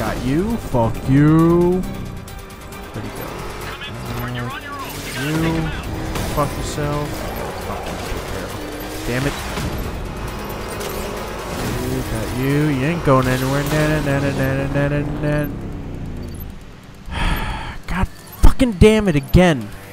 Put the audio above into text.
Got you. Fuck you. Where'd he go? You. Fuck yourself. Fuck you. Damn it. Got you. You ain't going anywhere. God fucking damn it again.